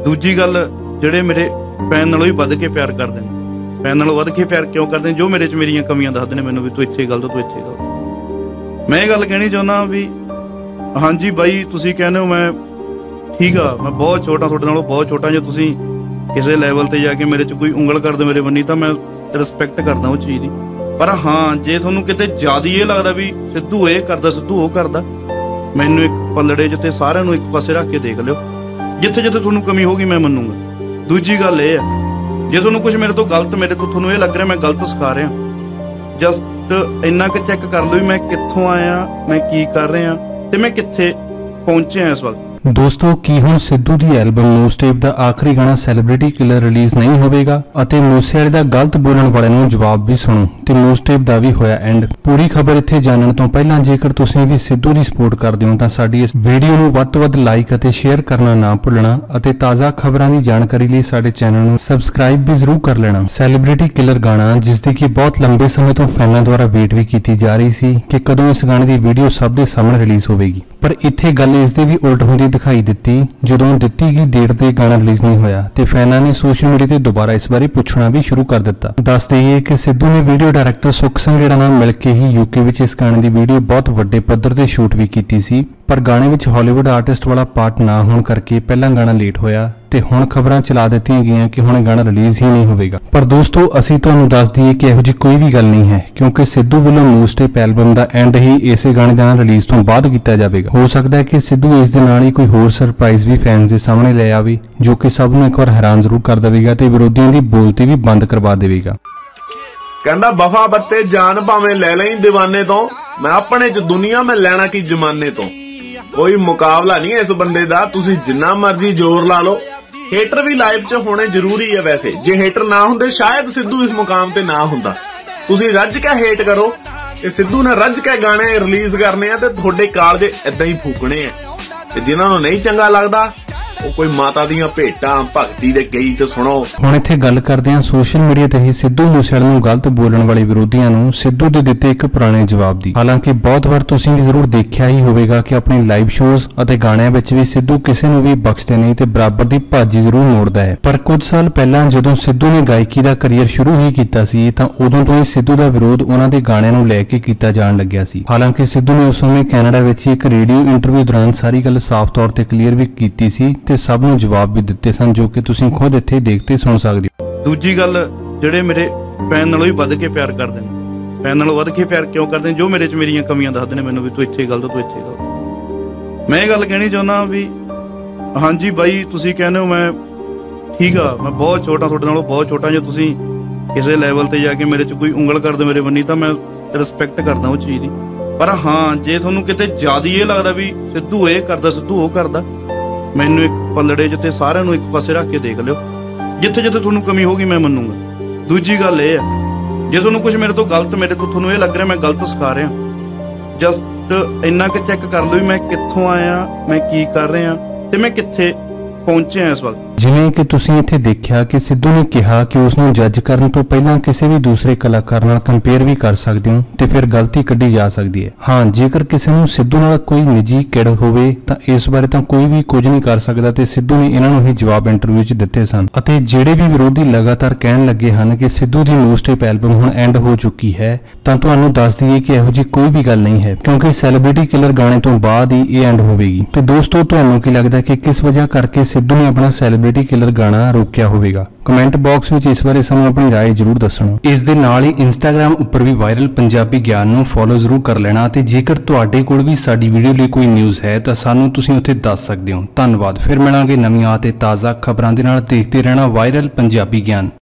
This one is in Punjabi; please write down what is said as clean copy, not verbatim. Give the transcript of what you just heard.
दूजी गल ਜਿਹੜੇ ਮੇਰੇ फैन नालों भी वध के प्यार करते हैं, फैन नालों वध के प्यार क्यों करते हैं, जो मेरे च मेरियां कमियां दसदे ने मैनूं भी तू इत्थे गलत, तू इत्थे गलत। मैं ये गल कहनी चाहुंदा भी हाँ जी बाई तुसीं कहने हो मैं ठीक आ, मैं बहुत छोटा तुहाडे नालों बहुत छोटा, जो तुसीं किसी लैवल ते जाके मेरे च कोई उंगल करदे मेरे बन्नी तां मैं रिस्पैक्ट करदा उस चीज़ दी। पर हाँ जे तुहानूं किते ज़्यादा ये लगदा भी सिद्धू ये करदा सिद्धू वो करदा, मैनूं एक पलड़े च ते सारिआं नूं एक पासे रख के देख लिओ, जिथे जिथे तुहानूं कमी होगी मैं मन्नूंगा। दूजी गल ये है जे तुहानूं कुछ मेरे तो गलत, मेरे तो तुहानूं ये लग रहा मैं गलत सिखा रहा, जस्ट इन्ना कि चैक कर लो भी मैं कित्थों आया, मैं की कर रहा ते मैं कित्थे पहुंचे इस वक्त। दोस्तों की हुण सिद्धू दी एल्बम मोस्ट टेप दा आखिरी गाना सैलीब्रिटी किलर रिलीज नहीं होवेगा ਅਤੇ मूसेवाले दा गलत बोलण वाले ਨੂੰ जवाब भी सुनो ਤੇ मोस्ट टेप ਦਾ ਵੀ ਹੋਇਆ ਐਂਡ। पूरी खबर ਇੱਥੇ ਜਾਣਨ ਤੋਂ ਪਹਿਲਾਂ ਜੇਕਰ ਤੁਸੀਂ ਵੀ ਸਿੱਧੂ ਦੀ ਸਪੋਰਟ ਕਰਦੇ ਹੋ ਤਾਂ ਸਾਡੀ ਇਸ ਵੀਡੀਓ ਨੂੰ ਵੱਧ ਤੋਂ ਵੱਧ ਲਾਈਕ ਅਤੇ ਸ਼ੇਅਰ ਕਰਨਾ ਨਾ ਭੁੱਲਣਾ ਅਤੇ ਤਾਜ਼ਾ ਖਬਰਾਂ ਦੀ ਜਾਣਕਾਰੀ ਲਈ ਸਾਡੇ ਚੈਨਲ ਨੂੰ ਸਬਸਕ੍ਰਾਈਬ ਵੀ ਜ਼ਰੂਰ ਕਰ ਲੈਣਾ। ਸੈਲੀਬ੍ਰਿਟੀ ਕਿਲਰ ਗਾਣਾ ਜਿਸ ਦੀ ਕਿ ਬਹੁਤ ਲੰਬੇ ਸਮੇਂ ਤੋਂ ਫੈਨਾਂ ਦੁਆਰਾ ਵੇਟ ਵੀ ਕੀਤੀ ਜਾ ਰਹੀ ਸੀ ਕਿ ਕਦੋਂ ਇਸ ਗਾਣੇ ਦੀ ਵੀਡੀਓ ਸਭ ਦੇ ਸਾਹਮਣੇ ਰਿਲੀਜ਼ ਹੋਵੇਗੀ, ਪਰ ਇੱਥੇ ਗੱਲ ਇਸ ਦੇ ਵੀ ਉਲਟ ਹੁੰਦੀ ਦਿਖਾਈ ਦਿੱਤੀ ਜਦੋਂ ਦਿੱਤੀ ਗਈ ਡੇਟ ਤੇ ਗਾਣਾ ਰਿਲੀਜ਼ नहीं होया ਤੇ ਫੈਨਾਂ ਨੇ ਸੋਸ਼ਲ ਮੀਡੀਆ ਤੇ ਦੁਬਾਰਾ ਇਸ ਬਾਰੇ ਪੁੱਛਣਾ ਵੀ ਸ਼ੁਰੂ ਕਰ ਦਿੱਤਾ। ਦੱਸ ਦਈਏ ਕਿ ਸਿੱਧੂ ਨੇ ਵੀਡੀਓ ਡਾਇਰੈਕਟਰ ਸੁਖ ਸੰਘੇੜਾ ਨਾਲ ਮਿਲ ਕੇ ਹੀ ਯੂਕੇ ਵਿੱਚ ਇਸ ਗਾਣੇ ਦੀ ਵੀਡੀਓ ਬਹੁਤ ਵੱਡੇ ਪੱਧਰ ਤੇ ਸ਼ੂਟ ਵੀ ਕੀਤੀ ਸੀ, ਪਰ ਗਾਣੇ ਵਿੱਚ ਹਾਲੀਵੁੱਡ ਆਰਟਿਸਟ ਵਾਲਾ ਪਾਰਟ ਨਾ ਹੋਣ ਕਰਕੇ ਪਹਿਲਾ ਗਾਣਾ ਲੇਟ ਹੋਇਆ ਤੇ ਹੁਣ ਖਬਰਾਂ ਚਲਾ ਦਿੱਤੀਆਂ ਗਈਆਂ ਕਿ ਹੁਣ ਗਾਣਾ ਰਿਲੀਜ਼ ਹੀ ਨਹੀਂ ਹੋਵੇਗਾ। ਪਰ ਦੋਸਤੋ ਅਸੀਂ ਤੁਹਾਨੂੰ ਦੱਸ ਦਈਏ ਕਿ ਇਹੋ ਜਿਹੀ ਕੋਈ ਵੀ ਗੱਲ ਨਹੀਂ ਹੈ, ਕਿਉਂਕਿ ਸਿੱਧੂ ਵੱਲੋਂ ਮੋਸਟ ਟੇਪ ਐਲਬਮ ਦਾ ਐਂਡ ਹੀ ਇਸੇ ਗਾਣੇ ਦਾ ਰਿਲੀਜ਼ ਤੋਂ ਬਾਅਦ ਕੀਤਾ ਜਾਵੇਗਾ। ਹੋ ਸਕਦਾ ਹੈ ਕਿ ਸਿੱਧੂ ਇਸ ਦੇ ਨਾਲ ਹੀ ਕੋਈ ਹੋਰ ਸਰਪ੍ਰਾਈਜ਼ ਵੀ ਫੈਨਸ ਦੇ ਸਾਹਮਣੇ ਲੈ ਆਵੇ ਜੋ ਕਿ ਸਭ ਨੂੰ ਇੱਕ ਵਾਰ ਹੈਰਾਨ ਜ਼ਰੂਰ ਕਰ ਦੇਵੇਗਾ ਤੇ ਵਿਰੋਧੀਆਂ ਦੀ ਬੋਲਤੀ ਵੀ ਬੰਦ ਕਰਵਾ ਦੇਵੇਗਾ। ਕਹਿੰਦਾ ਵਫਾ ਬੱਤੇ ਜਾਨ ਭਾਵੇਂ ਲੈ ਲਈ دیਵਾਨੇ ਤੋਂ, ਮੈਂ ਆਪਣੇ ਚ ਦੁਨੀਆ ਮੈਂ ਲੈਣਾ ਕੀ ਜਮਾਨੇ ਤੋਂ, ਕੋਈ ਮੁਕਾਬਲਾ ਨਹੀਂ ਇਸ ਬੰਦੇ ਦਾ, ਤੁਸੀਂ ਜਿੰਨਾ ਮਰਜ਼ੀ ਜ਼ੋਰ ਲਾ ਲਓ। हेटर भी लाइफ च होने जरूरी है, वैसे जे हेटर ना होंदे शायद सिद्धू इस मुकाम ते ना होंदा। तुसीं रज के हेट करो ते सिद्धू ने रज के गाने रिलीज करने आ ते तुहाडे कालजे इदां ही फूकने आ ते जिन्हां नूं नहीं चंगा लगदा कोई माता ਦੀਆਂ ਭੇਟਾਂ ਭਗਤੀ ਦੇ ਗੀਤ ਸੁਣੋ। ਹੁਣ ਇੱਥੇ ਗੱਲ ਕਰਦੇ ਹਾਂ ਸੋਸ਼ਲ ਮੀਡੀਆ ਤੇ ਹੀ ਸਿੱਧੂ ਮੂਸੇਵਾਲੇ ਨੂੰ ਗਲਤ ਬੋਲਣ ਵਾਲੇ ਵਿਰੋਧੀਆਂ ਨੂੰ ਸਿੱਧੂ ਦੇ ਦਿੱਤੇ ਇੱਕ ਪੁਰਾਣੇ ਜਵਾਬ ਦੀ। ਹਾਲਾਂਕਿ ਬਹੁਤ ਵਾਰ ਤੁਸੀਂ ਵੀ ਜ਼ਰੂਰ ਦੇਖਿਆ ਹੀ ਹੋਵੇਗਾ ਕਿ ਆਪਣੀ ਲਾਈਵ ਸ਼ੋਜ਼ ਅਤੇ ਗਾਣਿਆਂ ਵਿੱਚ ਵੀ ਸਿੱਧੂ ਕਿਸੇ ਨੂੰ ਵੀ ਬਖਸ਼ਦੇ ਨਹੀਂ ਤੇ ਬਰਾਬਰ ਦੀ ਭਾਜੀ ਜ਼ਰੂਰ ਮੋੜਦਾ ਹੈ। ਪਰ ਕੁਝ ਸਾਲ ਪਹਿਲਾਂ ਜਦੋਂ ਸਿੱਧੂ ਨੇ ਗਾਇਕੀ ਦਾ ਕਰੀਅਰ ਸ਼ੁਰੂ ਹੀ ਕੀਤਾ ਸੀ ਤਾਂ ਉਦੋਂ ਤੋਂ ਹੀ ਸਿੱਧੂ ਦਾ ਵਿਰੋਧ ਉਹਨਾਂ ਦੇ ਗਾਣਿਆਂ ਨੂੰ ਲੈ ਕੇ ਕੀਤਾ ਜਾਣ ਲੱਗਿਆ ਸੀ। ਹਾਲਾਂਕਿ ਸਿੱਧੂ ਨੇ ਉਸ ਸਮੇਂ ਕੈਨੇਡਾ ਵਿੱਚ ਇੱਕ ਰੇਡੀਓ ਇੰਟਰਵਿਊ ਦੌਰਾਨ ਸਾਰੀ ਗੱਲ ਸਾਫ਼ ਤੌਰ ਤੇ ਕਲੀਅਰ ਵੀ ਕੀਤੀ ਸੀ ਤੇ ਸਭ ਨੂੰ ਜਵਾਬ भी दिते सन जो कि तुसीं खुद इत्थे देखते सुन सकदे हो। दूजी गल ਜਿਹੜੇ ਮੇਰੇ फैन नालों भी वध के प्यार करते हैं, फैन नालों वध के प्यार क्यों करते हैं, जो मेरे च मेरियां कमियां दसदे ने मैनूं भी तू इत्थे गलत, तू इत्थे गलत। मैं ये गल कहनी चाहुंदा भी हाँ जी बाई तुसीं कहने हो मैं ठीक आ, मैं बहुत छोटा तुहाडे नालों बहुत छोटा, जो तुसीं किसी लैवल ते जाके मेरे च कोई उंगल करदे मेरे बन्नी तां मैं रिस्पैक्ट करदा उस चीज़ दी। पर हाँ जे तुहानूं किते ज़्यादा ये लगदा भी सिद्धू ये करदा सिद्धू वो करदा, मैनू एक पलड़े च ते सारिआं नूं एक पासे रख के देख लिओ, जिथे जिथे तुहानूं कमी होगी मैं मन्नूंगा। दूजी गल ये है जे तुहानूं कुछ मेरे तो गलत, मेरे तो तुहानूं ये लग रहा मैं गलत सिखा रहा, जस्ट इन्ना कि चैक कर लो भी मैं कित्थों आया, मैं की कर रहा ते मैं कित्थे पहुंचे इस वक्त। ਜਿਵੇਂ ਕਿ ਤੁਸੀਂ ਇੱਥੇ ਦੇਖਿਆ ਕਿ ਸਿੱਧੂ ਨੇ ਕਿਹਾ ਕਿ ਉਸ ਨੂੰ ਜੱਜ ਕਰਨ ਤੋਂ ਪਹਿਲਾਂ ਕਿਸੇ ਵੀ ਦੂਸਰੇ ਕਲਾਕਾਰ ਨਾਲ ਕੰਪੇਅਰ ਵੀ ਕਰ ਸਕਦੇ ਹੋ ਤੇ ਫਿਰ ਗਲਤੀ ਕੱਢੀ ਜਾ ਸਕਦੀ ਹੈ। ਹਾਂ ਜੇਕਰ ਕਿਸੇ ਨੂੰ ਸਿੱਧੂ ਨਾਲ ਕੋਈ ਨਿੱਜੀ ਕਿੜ ਹੋਵੇ ਤਾਂ ਇਸ ਬਾਰੇ ਤਾਂ ਕੋਈ ਵੀ ਕੁਝ ਨਹੀਂ ਕਰ ਸਕਦਾ ਤੇ ਸਿੱਧੂ ਨੇ ਇਹਨਾਂ ਨੂੰ ਹੀ ਜਵਾਬ ਇੰਟਰਵਿਊ 'ਚ ਦਿੱਤੇ ਸਨ। ਅਤੇ ਜਿਹੜੇ ਵੀ ਵਿਰੋਧੀ ਲਗਾਤਾਰ ਕਹਿਣ ਲੱਗੇ ਹਨ ਕਿ ਸਿੱਧੂ ਦੀ ਮੋਸਟ ਟੇਪ ਐਲਬਮ ਹੁਣ ਐਂਡ ਹੋ ਚੁੱਕੀ ਹੈ ਤਾਂ ਤੁਹਾਨੂੰ ਦੱਸ ਦਈਏ ਕਿ ਇਹੋ ਜਿਹੀ ਕੋਈ ਵੀ ਗੱਲ ਨਹੀਂ ਹੈ, ਕਿਉਂਕਿ ਸੈਲੀਬ੍ਰਿਟੀ ਕਿਲਰ ਗਾਣੇ ਤੋਂ ਬਾਅਦ ਹੀ ਇਹ ਐਂਡ ਹੋਵੇਗੀ। ਤੇ ਦੋਸਤੋ ਤੁਹਾਨੂੰ ਕੀ ਲੱਗਦਾ ਕਿ ਕਿਸ ਵਜ੍ਹਾ ਕਰਕੇ ਸਿੱਧੂ ਨੇ ਆਪਣਾ ਸੈਲੀਬ੍ਰਿਟੀ ਕਿਲਰ ਗਾਣਾ ਰੋਕਿਆ ਹੋਵੇਗਾ? ਕਮੈਂਟ ਬਾਕਸ ਵਿੱਚ ਇਸ ਬਾਰੇ ਸਾਨੂੰ ਆਪਣੀ ਰਾਏ ਜ਼ਰੂਰ ਦੱਸਣਾ। ਇਸ ਦੇ ਨਾਲ ਹੀ ਇੰਸਟਾਗ੍ਰam ਉੱਪਰ ਵੀ ਵਾਇਰਲ ਪੰਜਾਬੀ ਗਿਆਨ ਨੂੰ ਫੋਲੋ ਜ਼ਰੂਰ ਕਰ ਲੈਣਾ ਤੇ ਜੇਕਰ ਤੁਹਾਡੇ ਕੋਲ ਵੀ ਸਾਡੀ ਵੀਡੀਓ ਲਈ ਕੋਈ ਨਿਊਜ਼ ਹੈ ਤਾਂ ਸਾਨੂੰ ਤੁਸੀਂ ਉੱਥੇ ਦੱਸ ਸਕਦੇ ਹੋ। ਧੰਨਵਾਦ। ਫਿਰ ਮਿਲਾਂਗੇ ਨਵੀਆਂ ਅਤੇ ਤਾਜ਼ਾ ਖਬਰਾਂ ਦੇ ਨਾਲ। ਦੇਖਦੇ ਰਹਿਣਾ ਵਾਇਰਲ ਪੰਜਾਬੀ ਗਿਆਨ।